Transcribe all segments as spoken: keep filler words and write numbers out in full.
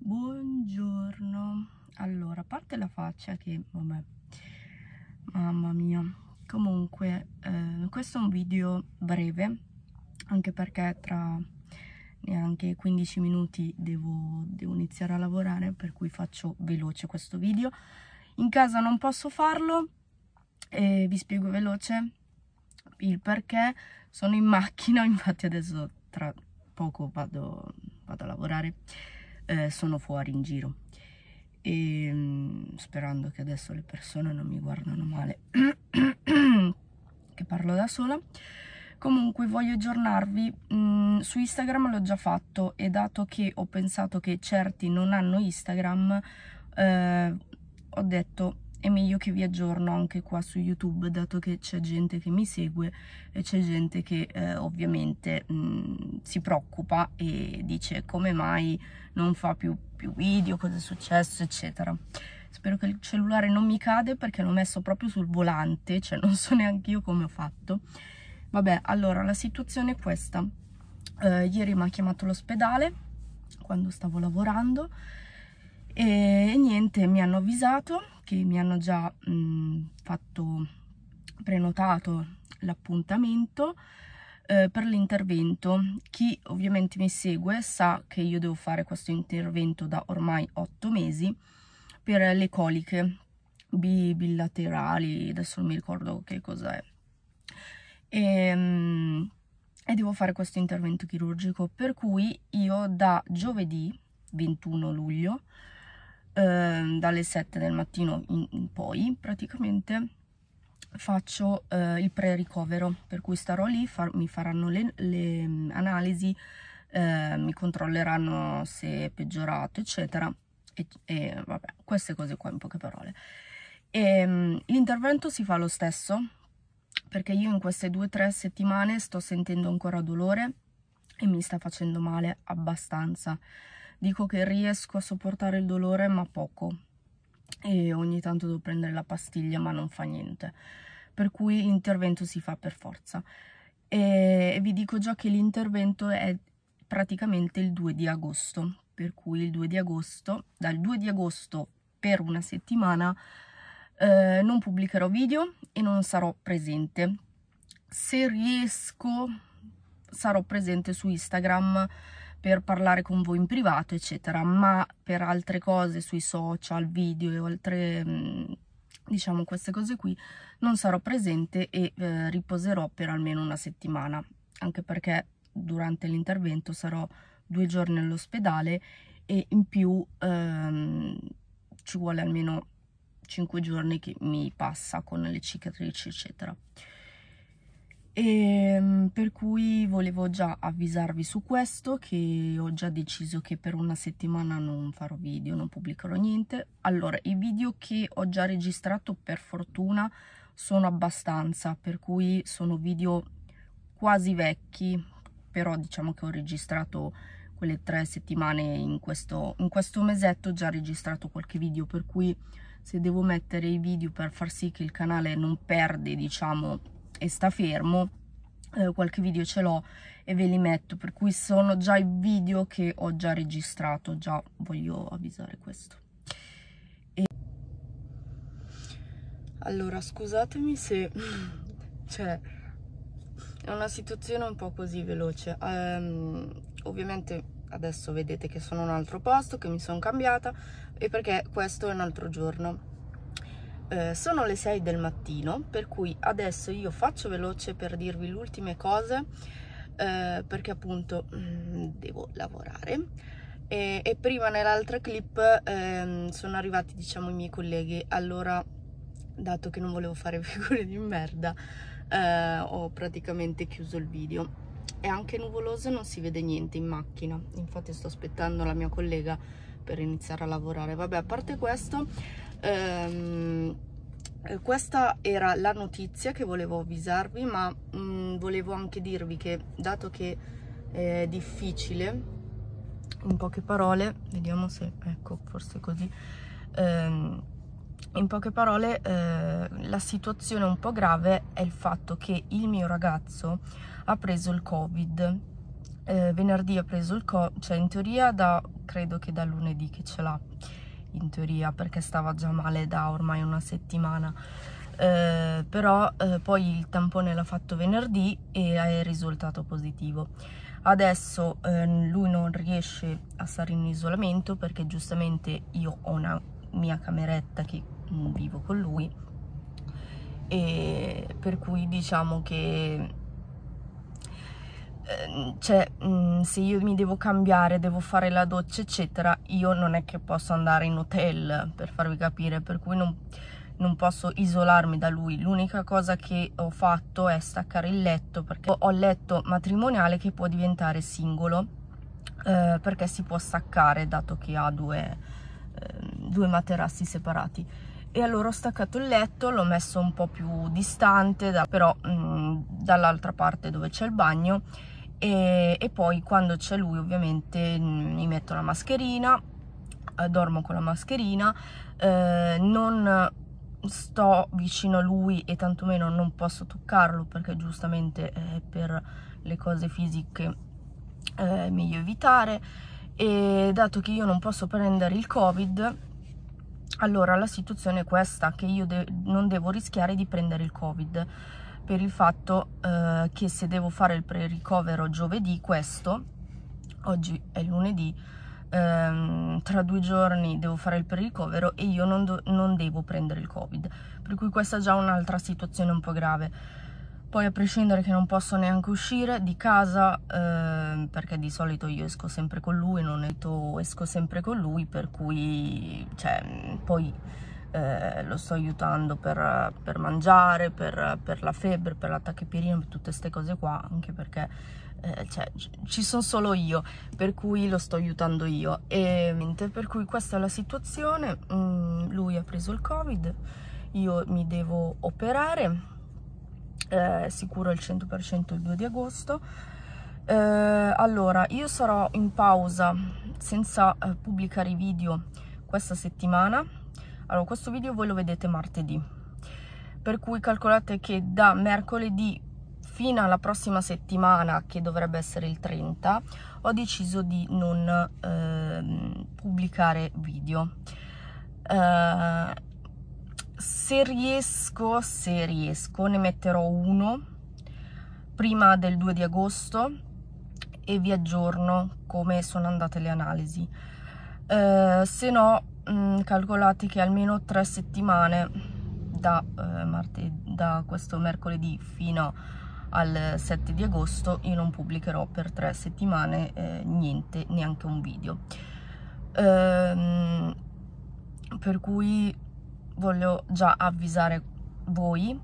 Buongiorno. Allora, a parte la faccia che, vabbè, mamma mia. Comunque, eh, questo è un video breve, anche perché tra neanche quindici minuti devo, devo iniziare a lavorare, per cui faccio veloce questo video. In casa non posso farlo e vi spiego veloce il perché. Sono in macchina, infatti adesso tra poco vado, vado a lavorare. Eh, sono fuori in giro e mh, sperando che adesso le persone non mi guardano male che parlo da sola. Comunque voglio aggiornarvi, mh, su Instagram l'ho già fatto, e dato che ho pensato che certi non hanno Instagram, eh, ho detto è meglio che vi aggiorno anche qua su YouTube, dato che c'è gente che mi segue e c'è gente che eh, ovviamente mh, si preoccupa e dice come mai non fa più, più video, cosa è successo, eccetera. Spero che il cellulare non mi cade, perché l'ho messo proprio sul volante, cioè non so neanche io come ho fatto. Vabbè, allora la situazione è questa. Eh, ieri mi ha chiamato l'ospedale quando stavo lavorando e niente, mi hanno avvisato che mi hanno già mh, fatto prenotato l'appuntamento eh, per l'intervento. Chi ovviamente mi segue sa che io devo fare questo intervento da ormai otto mesi per le coliche bilaterali, adesso non mi ricordo che cos'è, e, mh, e devo fare questo intervento chirurgico, per cui io da giovedì ventuno luglio eh, dalle sette del mattino in, in poi praticamente faccio eh, il pre-ricovero, per cui starò lì, far, mi faranno le, le analisi, eh, mi controlleranno se è peggiorato eccetera e, e vabbè, queste cose qua in poche parole. L'intervento si fa lo stesso, perché io in queste due o tre settimane sto sentendo ancora dolore e mi sta facendo male abbastanza. Dico che riesco a sopportare il dolore ma poco, e ogni tanto devo prendere la pastiglia ma non fa niente, per cui l'intervento si fa per forza. E vi dico già che l'intervento è praticamente il due di agosto, per cui il due di agosto, dal due di agosto per una settimana eh, non pubblicherò video e non sarò presente. Se riesco sarò presente su Instagram per parlare con voi in privato eccetera, ma per altre cose sui social, video e altre diciamo queste cose qui non sarò presente e eh, riposerò per almeno una settimana, anche perché durante l'intervento sarò due giorni all'ospedale e in più ehm, ci vuole almeno cinque giorni che mi passa con le cicatrici eccetera. E per cui volevo già avvisarvi su questo, che ho già deciso che per una settimana non farò video, non pubblicherò niente. Allora, i video che ho già registrato per fortuna sono abbastanza, per cui sono video quasi vecchi, però diciamo che ho registrato quelle tre settimane in questo, in questo mesetto, ho già registrato qualche video, per cui se devo mettere i video per far sì che il canale non perde, diciamo, e sta fermo, eh, qualche video ce l'ho e ve li metto, per cui sono già i video che ho già registrato, già voglio avvisare questo. E... allora scusatemi se cioè è una situazione un po' così veloce, um, ovviamente adesso vedete che sono in un altro posto, che mi sono cambiata, e perché questo è un altro giorno. Eh, sono le sei del mattino, per cui adesso io faccio veloce per dirvi le ultime cose, eh, perché appunto mh, devo lavorare. E, e prima nell'altra clip eh, sono arrivati, diciamo, i miei colleghi. Allora, dato che non volevo fare figure di merda, eh, ho praticamente chiuso il video. È anche nuvoloso e non si vede niente in macchina, infatti sto aspettando la mia collega per iniziare a lavorare. Vabbè, a parte questo, ehm, questa era la notizia che volevo avvisarvi, ma mh, volevo anche dirvi che, dato che è difficile, in poche parole, vediamo se, ecco, forse così, ehm, in poche parole eh, la situazione un po' grave è il fatto che il mio ragazzo ha preso il Covid. Eh, venerdì ha preso il Covid, cioè in teoria da credo che da lunedì che ce l'ha, in teoria, perché stava già male da ormai una settimana. Eh, però eh, poi il tampone l'ha fatto venerdì e è risultato positivo. Adesso eh, lui non riesce a stare in isolamento perché giustamente io ho una mia cameretta che mh, vivo con lui, e per cui diciamo che cioè, se io mi devo cambiare, devo fare la doccia eccetera, io non è che posso andare in hotel, per farvi capire, per cui non, non posso isolarmi da lui. L'unica cosa che ho fatto è staccare il letto, perché ho il letto matrimoniale che può diventare singolo, eh, perché si può staccare dato che ha due, eh, due materassi separati. E allora ho staccato il letto, l'ho messo un po' più distante, da, però mh, dall'altra parte dove c'è il bagno. E, e poi quando c'è lui ovviamente mi metto la mascherina, eh, dormo con la mascherina, eh, non sto vicino a lui e tantomeno non posso toccarlo perché giustamente eh, per le cose fisiche eh, è meglio evitare. E dato che io non posso prendere il Covid, allora la situazione è questa, che io de- non devo rischiare di prendere il Covid, per il fatto eh, che se devo fare il pre-ricovero giovedì, questo, oggi è lunedì, ehm, tra due giorni devo fare il pre-ricovero e io non, non devo prendere il Covid, per cui questa è già un'altra situazione un po' grave. Poi a prescindere che non posso neanche uscire di casa, eh, perché di solito io esco sempre con lui, non esco sempre con lui, per cui cioè, poi eh, lo sto aiutando per, per mangiare, per, per la febbre, per la tachipirina, per tutte queste cose qua, anche perché eh, cioè, ci sono solo io, per cui lo sto aiutando io. E per cui questa è la situazione. Mm, lui ha preso il Covid, io mi devo operare. Eh, sicuro il cento per cento il due di agosto. Eh, allora, io sarò in pausa senza eh, pubblicare i video questa settimana. Allora, questo video voi lo vedete martedì, per cui calcolate che da mercoledì fino alla prossima settimana, che dovrebbe essere il trenta, ho deciso di non eh, pubblicare video. Eh, Se riesco, se riesco, ne metterò uno prima del due di agosto e vi aggiorno come sono andate le analisi. Eh, se no, mh, calcolate che almeno tre settimane da, eh, martedì, da questo mercoledì fino al sette di agosto io non pubblicherò per tre settimane eh, niente, neanche un video. Eh, per cui voglio già avvisare voi,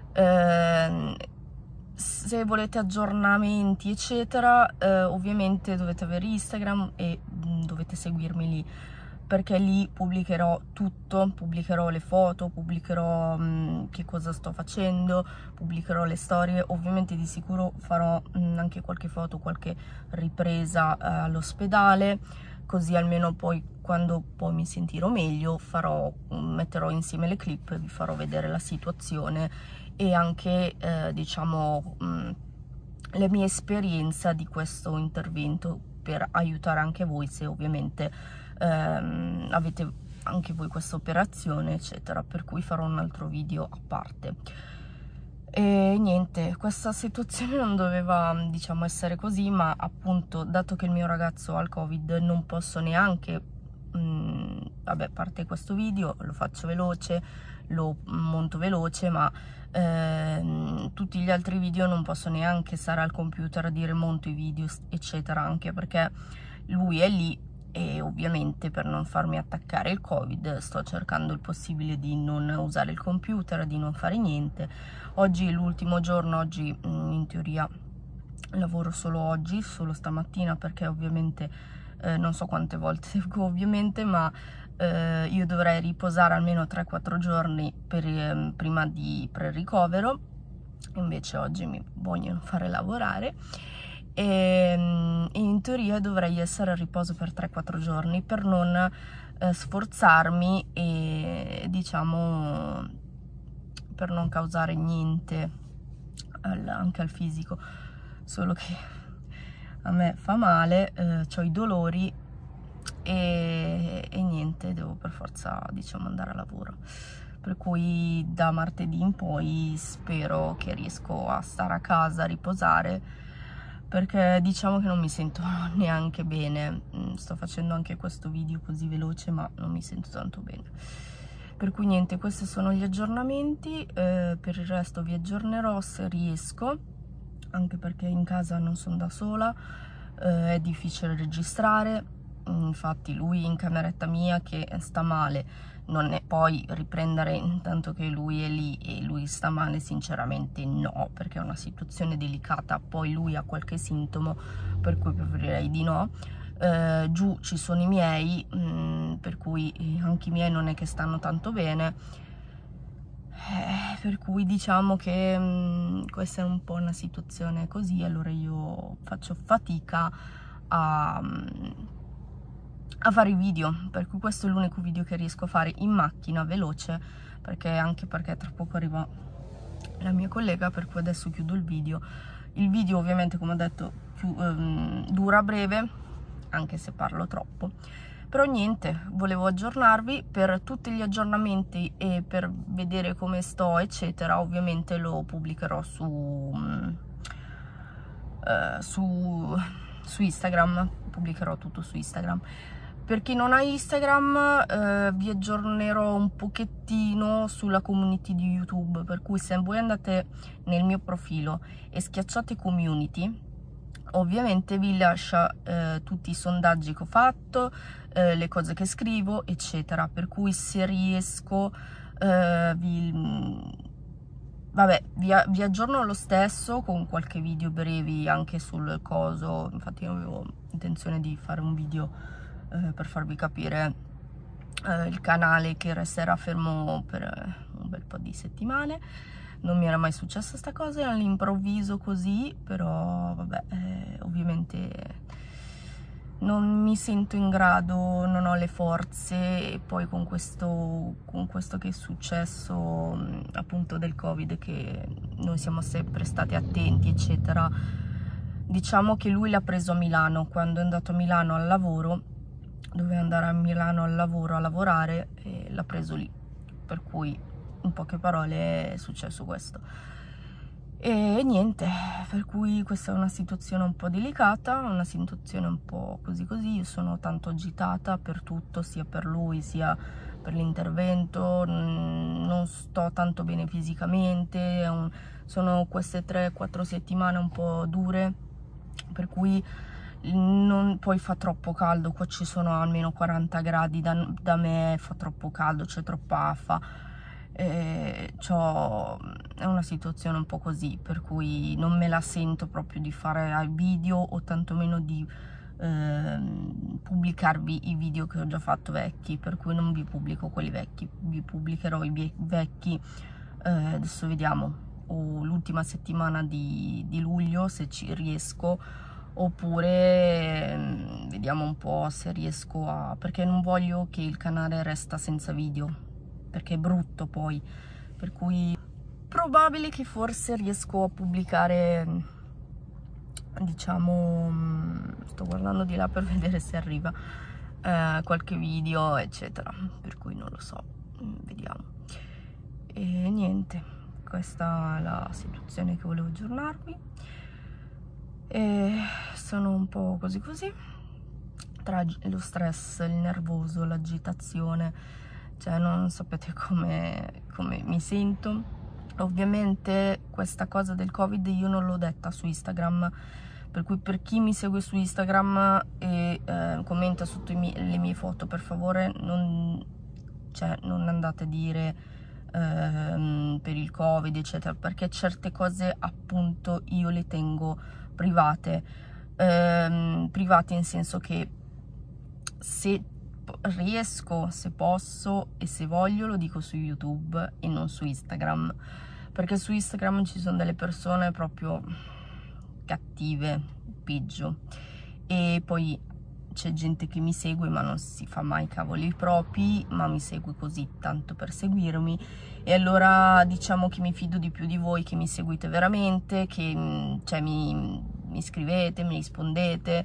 eh, se volete aggiornamenti eccetera, eh, ovviamente dovete avere Instagram e mh, dovete seguirmi lì, perché lì pubblicherò tutto, pubblicherò le foto, pubblicherò mh, che cosa sto facendo, pubblicherò le storie. Ovviamente di sicuro farò mh, anche qualche foto, qualche ripresa eh, all'ospedale, così almeno poi quando poi mi sentirò meglio farò, metterò insieme le clip e vi farò vedere la situazione e anche eh, diciamo mh, la mia esperienza di questo intervento, per aiutare anche voi se ovviamente ehm, avete anche voi questa operazione eccetera, per cui farò un altro video a parte. E niente, questa situazione non doveva diciamo essere così, ma appunto dato che il mio ragazzo ha il Covid non posso neanche mh, vabbè, a parte questo video lo faccio veloce, lo monto veloce, ma ehm, tutti gli altri video non posso neanche stare al computer a dire monto i video eccetera, anche perché lui è lì e ovviamente per non farmi attaccare il Covid sto cercando il possibile di non usare il computer, di non fare niente. Oggi è l'ultimo giorno, oggi in teoria lavoro solo oggi, solo stamattina, perché ovviamente eh, non so quante volte ovviamente, ma eh, io dovrei riposare almeno tre quattro giorni per, eh, prima di pre-ricovero, invece oggi mi vogliono fare lavorare. E in teoria dovrei essere a riposo per tre quattro giorni per non eh, sforzarmi e diciamo per non causare niente al, anche al fisico, solo che a me fa male, eh, ho i dolori e, e niente, devo per forza, diciamo, andare a lavoro, per cui da martedì in poi spero che riesco a stare a casa, a riposare, perché diciamo che non mi sento neanche bene. Sto facendo anche questo video così veloce, ma non mi sento tanto bene. Per cui niente, questi sono gli aggiornamenti, eh, per il resto vi aggiornerò se riesco, anche perché in casa non sono da sola, eh, è difficile registrare, infatti lui in cameretta mia che sta male, non è poi riprendere intanto che lui è lì e lui sta male, sinceramente no, perché è una situazione delicata, poi lui ha qualche sintomo, per cui preferirei di no. Uh, giù ci sono i miei, mh, per cui anche i miei non è che stanno tanto bene, eh, per cui diciamo che mh, questa è un po' una situazione così, allora io faccio fatica a, a fare i video, per cui questo è l'unico video che riesco a fare in macchina, veloce, perché anche perché tra poco arriva la mia collega, per cui adesso chiudo il video. Il video ovviamente, come ho detto, più, um, dura breve, anche se parlo troppo, però niente, volevo aggiornarvi. Per tutti gli aggiornamenti e per vedere come sto eccetera, ovviamente lo pubblicherò su uh, su, su Instagram, pubblicherò tutto su Instagram. Per chi non ha Instagram, eh, vi aggiornerò un pochettino sulla community di YouTube, per cui se voi andate nel mio profilo e schiacciate community, ovviamente vi lascia eh, tutti i sondaggi che ho fatto, eh, le cose che scrivo eccetera, per cui se riesco eh, vi, vabbè, vi, vi aggiorno lo stesso con qualche video brevi anche sul coso. Infatti io avevo intenzione di fare un video eh, per farvi capire eh, il canale che resterà fermo per un bel po' di settimane. Non mi era mai successa sta cosa all'improvviso così, però vabbè, eh, ovviamente non mi sento in grado, non ho le forze, e poi con questo, con questo che è successo appunto del Covid, che noi siamo sempre stati attenti eccetera, diciamo che lui l'ha preso a Milano, quando è andato a Milano al lavoro, doveva andare a Milano al lavoro a lavorare e l'ha preso lì, per cui in poche parole è successo questo. E niente, per cui questa è una situazione un po' delicata, una situazione un po' così così. Io sono tanto agitata per tutto, sia per lui sia per l'intervento, non sto tanto bene fisicamente, sono queste tre quattro settimane un po' dure, per cui non, poi fa troppo caldo, qua ci sono almeno quaranta gradi da, da me, fa troppo caldo, c'è troppa afa. Eh, è una situazione un po' così, per cui non me la sento proprio di fare video o tantomeno di eh, pubblicarvi i video che ho già fatto vecchi, per cui non vi pubblico quelli vecchi, vi pubblicherò i vecchi eh, adesso vediamo, o l'ultima settimana di, di luglio se ci riesco, oppure eh, vediamo un po' se riesco a, perché non voglio che il canale resta senza video, perché è brutto poi, per cui probabile che forse riesco a pubblicare, diciamo, sto guardando di là per vedere se arriva eh, qualche video eccetera, per cui non lo so, vediamo. E niente, questa è la situazione che volevo aggiornarvi, e sono un po' così così, tra lo stress, il nervoso, l'agitazione, cioè non sapete come, come mi sento. Ovviamente questa cosa del Covid io non l'ho detta su Instagram, per cui per chi mi segue su Instagram e eh, commenta sotto i mie, le mie foto, per favore non, cioè, non andate a dire eh, per il Covid eccetera, perché certe cose appunto io le tengo private, eh, private in senso che se riesco, se posso e se voglio lo dico su YouTube e non su Instagram, perché su Instagram ci sono delle persone proprio cattive, peggio, e poi c'è gente che mi segue ma non si fa mai cavoli propri, ma mi segue così tanto per seguirmi, e allora diciamo che mi fido di più di voi che mi seguite veramente, che cioè mi, mi scrivete, mi rispondete,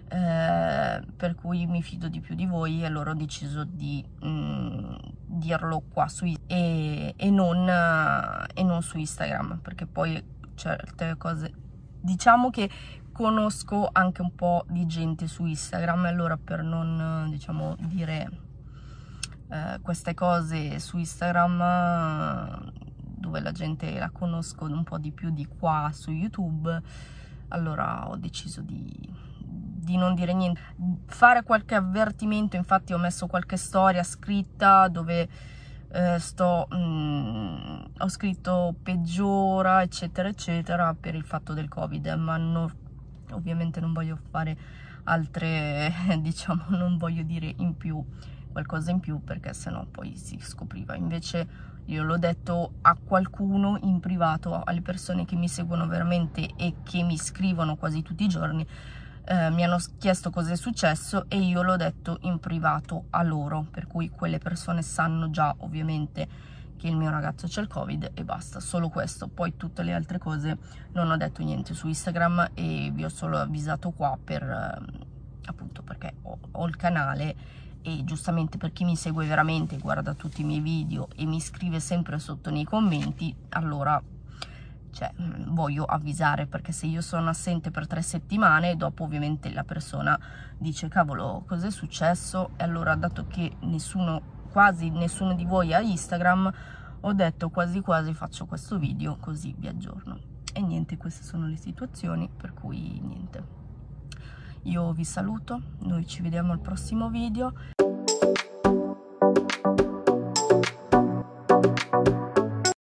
eh, per cui mi fido di più di voi, e allora ho deciso di mh, dirlo qua su e, e, non, e non su Instagram, perché poi certe cose, diciamo che conosco anche un po' di gente su Instagram, e allora per non, diciamo, dire eh, queste cose su Instagram, dove la gente la conosco un po' di più di qua su YouTube, allora ho deciso di, di non dire niente, fare qualche avvertimento. Infatti ho messo qualche storia scritta dove eh, sto mh, ho scritto peggiora eccetera eccetera per il fatto del Covid, ma no, ovviamente non voglio fare altre diciamo, non voglio dire in più qualcosa in più, perché sennò poi si scopriva. Invece io l'ho detto a qualcuno in privato, alle persone che mi seguono veramente e che mi scrivono quasi tutti i giorni, eh, mi hanno chiesto cosa è successo e io l'ho detto in privato a loro, per cui quelle persone sanno già ovviamente che il mio ragazzo c'è il Covid e basta, solo questo. Poi tutte le altre cose non ho detto niente su Instagram e vi ho solo avvisato qua per eh, appunto perché ho, ho il canale, e giustamente per chi mi segue veramente, guarda tutti i miei video e mi scrive sempre sotto nei commenti, allora cioè, voglio avvisare, perché se io sono assente per tre settimane, dopo ovviamente la persona dice cavolo cosa è successo, e allora dato che nessuno, quasi nessuno di voi ha Instagram, ho detto quasi quasi faccio questo video così vi aggiorno. E niente, queste sono le situazioni, per cui niente, io vi saluto, noi ci vediamo al prossimo video.